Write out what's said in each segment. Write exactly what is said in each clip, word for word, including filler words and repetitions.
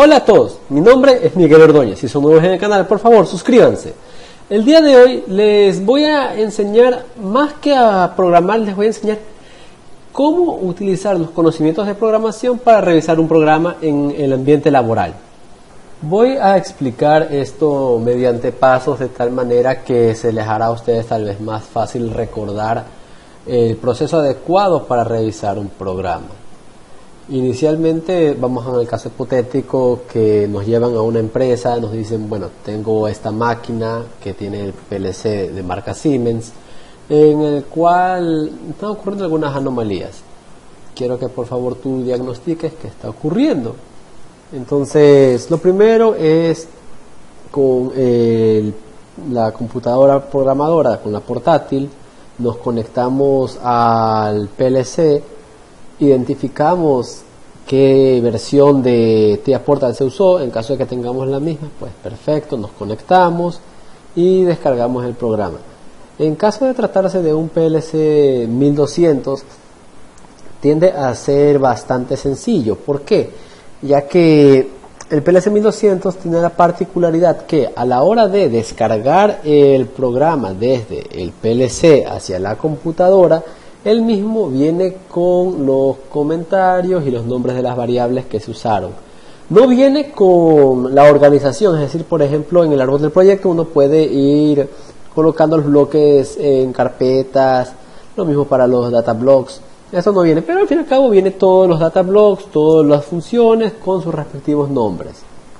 Hola a todos, mi nombre es Miguel Ordóñez. Si son nuevos en el canal, por favor suscríbanse. El día de hoy les voy a enseñar, más que a programar, les voy a enseñar cómo utilizar los conocimientos de programación para revisar un programa en el ambiente laboral. Voy a explicar esto mediante pasos de tal manera que se les hará a ustedes tal vez más fácil recordar el proceso adecuado para revisar un programa. Inicialmente vamos a el caso hipotético que nos llevan a una empresa, nos dicen, bueno, tengo esta máquina que tiene el P L C de marca Siemens, en el cual están ocurriendo algunas anomalías. Quiero que por favor tú diagnostiques qué está ocurriendo. Entonces, lo primero es con el, la computadora programadora, con la portátil, nos conectamos al P L C, identificamos qué versión de TIA Portal se usó. En caso de que tengamos la misma, pues perfecto, nos conectamos y descargamos el programa. En caso de tratarse de un P L C mil doscientos, tiende a ser bastante sencillo. ¿Por qué? Ya que el P L C mil doscientos tiene la particularidad que a la hora de descargar el programa desde el P L C hacia la computadora, el mismo viene con los comentarios y los nombres de las variables que se usaron. No viene con la organización, es decir, por ejemplo, en el árbol del proyecto uno puede ir colocando los bloques en carpetas, lo mismo para los data blocks. Eso no viene, pero al fin y al cabo viene todos los data blocks, todas las funciones con sus respectivos nombres.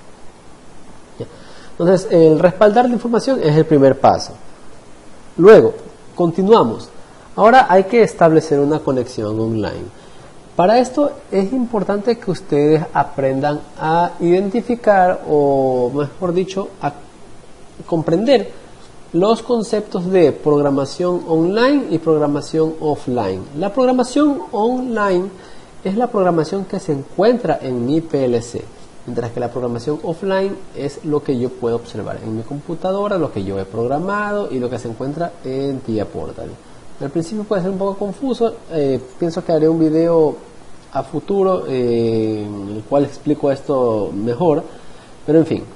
Entonces, el respaldar la información es el primer paso. Luego, continuamos. Ahora hay que establecer una conexión online. Para esto es importante que ustedes aprendan a identificar, o mejor dicho, a comprender los conceptos de programación online y programación offline. La programación online es la programación que se encuentra en mi P L C, mientras que la programación offline es lo que yo puedo observar en mi computadora, lo que yo he programado y lo que se encuentra en TIA Portal. Al principio puede ser un poco confuso, eh, pienso que haré un video a futuro eh, en el cual explico esto mejor, pero en fin.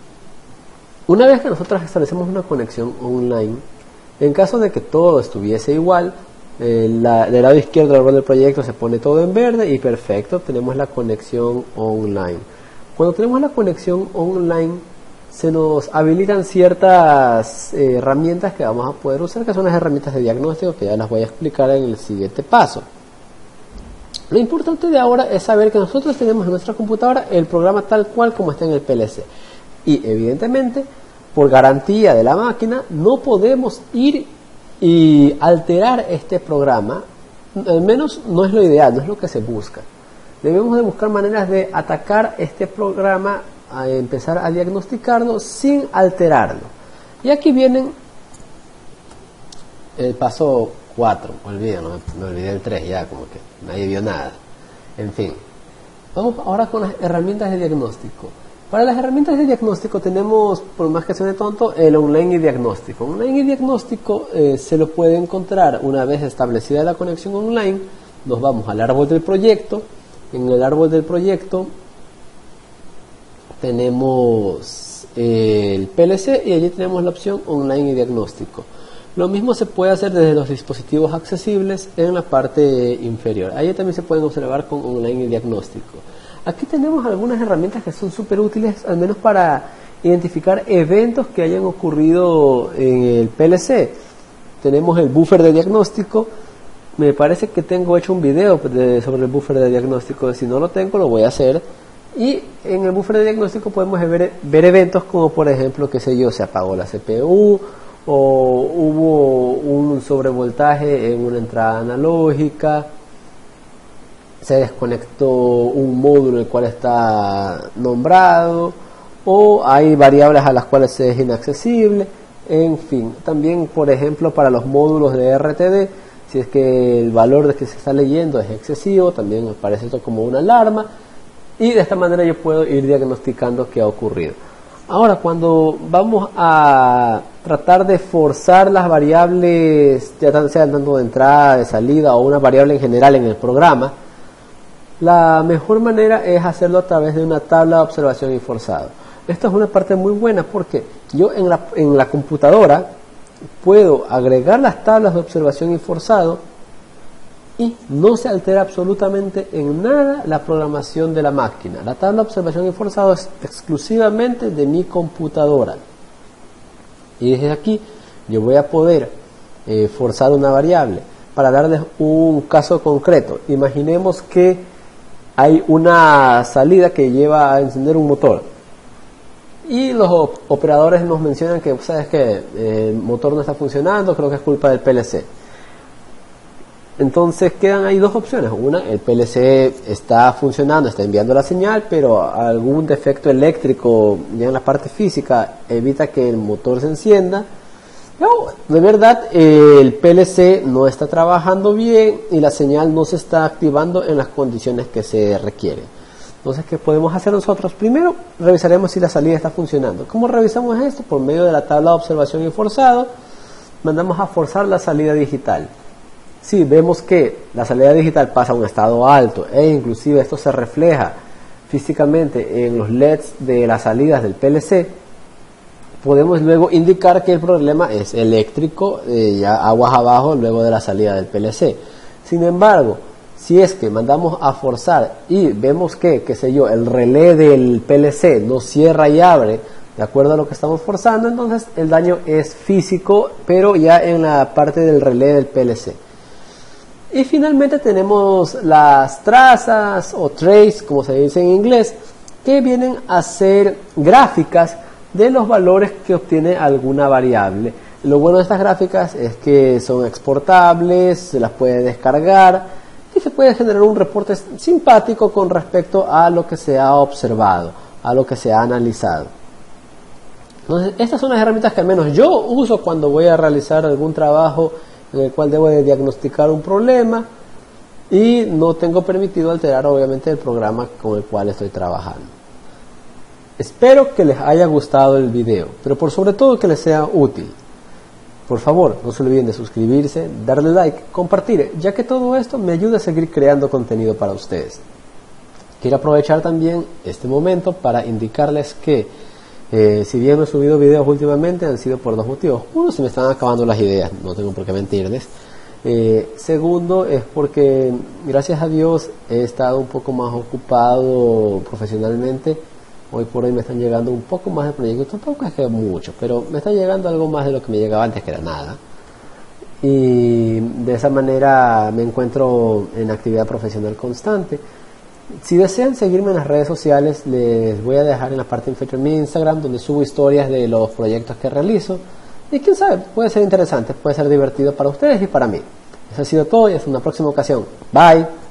Una vez que nosotros establecemos una conexión online, en caso de que todo estuviese igual, eh, la, del lado izquierdo del árbol del proyecto se pone todo en verde y perfecto, tenemos la conexión online. Cuando tenemos la conexión online, se nos habilitan ciertas eh, herramientas que vamos a poder usar, que son las herramientas de diagnóstico, que ya las voy a explicar en el siguiente paso. Lo importante de ahora es saber que nosotros tenemos en nuestra computadora el programa tal cual como está en el P L C. Y evidentemente, por garantía de la máquina, no podemos ir y alterar este programa. Al menos no es lo ideal, no es lo que se busca. Debemos de buscar maneras de atacar este programa, a empezar a diagnosticarlo sin alterarlo. Y aquí vienen el paso cuatro, olviden, no, me olvidé el tres ya, como que nadie vio nada. En fin, vamos ahora con las herramientas de diagnóstico. Para las herramientas de diagnóstico tenemos, por más que suene tonto, el online y diagnóstico. Online y diagnóstico eh, se lo puede encontrar una vez establecida la conexión online. Nos vamos al árbol del proyecto. En el árbol del proyecto tenemos el P L C y allí tenemos la opción online y diagnóstico. Lo mismo se puede hacer desde los dispositivos accesibles en la parte inferior. Allí también se pueden observar con online y diagnóstico. Aquí tenemos algunas herramientas que son súper útiles, al menos para identificar eventos que hayan ocurrido en el P L C. Tenemos el buffer de diagnóstico. Me parece que tengo hecho un video de, sobre el buffer de diagnóstico. Si no lo tengo, lo voy a hacer. Y en el buffer de diagnóstico podemos ver, ver eventos como, por ejemplo, qué sé yo, se apagó la C P U o hubo un sobrevoltaje en una entrada analógica, se desconectó un módulo el cual está nombrado, o hay variables a las cuales se es inaccesible. En fin, también, por ejemplo, para los módulos de R T D, si es que el valor de que se está leyendo es excesivo, también aparece esto como una alarma. Y de esta manera yo puedo ir diagnosticando qué ha ocurrido. Ahora, cuando vamos a tratar de forzar las variables, ya sean tanto de entrada, de salida o una variable en general en el programa, la mejor manera es hacerlo a través de una tabla de observación y forzado. Esto es una parte muy buena porque yo en la, en la computadora puedo agregar las tablas de observación y forzado y no se altera absolutamente en nada la programación de la máquina. La tabla de observación y forzado es exclusivamente de mi computadora. Y desde aquí yo voy a poder eh, forzar una variable. Para darles un caso concreto, imaginemos que hay una salida que lleva a encender un motor. Y los op operadores nos mencionan que, ¿sabes qué? Eh, el motor no está funcionando, creo que es culpa del P L C. Entonces quedan ahí dos opciones. Una, el P L C está funcionando, está enviando la señal, pero algún defecto eléctrico ya en la parte física evita que el motor se encienda. No, de verdad eh, el P L C no está trabajando bien y la señal no se está activando en las condiciones que se requieren. Entonces, ¿qué podemos hacer nosotros? Primero, revisaremos si la salida está funcionando. ¿Cómo revisamos esto? Por medio de la tabla de observación y forzado, mandamos a forzar la salida digital. Si vemos que la salida digital pasa a un estado alto e inclusive esto se refleja físicamente en los L E Ds de las salidas del P L C, podemos luego indicar que el problema es eléctrico, eh, ya aguas abajo luego de la salida del P L C. Sin embargo, si es que mandamos a forzar y vemos que, qué sé yo, el relé del P L C no cierra y abre de acuerdo a lo que estamos forzando, entonces el daño es físico, pero ya en la parte del relé del P L C. Y finalmente tenemos las trazas o trace, como se dice en inglés, que vienen a ser gráficas de los valores que obtiene alguna variable. Lo bueno de estas gráficas es que son exportables, se las puede descargar y se puede generar un reporte simpático con respecto a lo que se ha observado, a lo que se ha analizado. Entonces, estas son las herramientas que al menos yo uso cuando voy a realizar algún trabajo en el cual debo de diagnosticar un problema y no tengo permitido alterar obviamente el programa con el cual estoy trabajando. Espero que les haya gustado el video, pero por sobre todo que les sea útil. Por favor, no se olviden de suscribirse, darle like, compartir, ya que todo esto me ayuda a seguir creando contenido para ustedes. Quiero aprovechar también este momento para indicarles que eh, si bien no he subido videos últimamente han sido por dos motivos. Uno, se me están acabando las ideas, no tengo por qué mentirles. Eh, segundo, es porque gracias a Dios he estado un poco más ocupado profesionalmente. Hoy por hoy me están llegando un poco más de proyectos, tampoco es que mucho, pero me está llegando algo más de lo que me llegaba antes, que era nada. Y de esa manera me encuentro en actividad profesional constante. Si desean seguirme en las redes sociales, les voy a dejar en la parte inferior mi Instagram, donde subo historias de los proyectos que realizo. Y quién sabe, puede ser interesante, puede ser divertido para ustedes y para mí. Eso ha sido todo y hasta una próxima ocasión. Bye.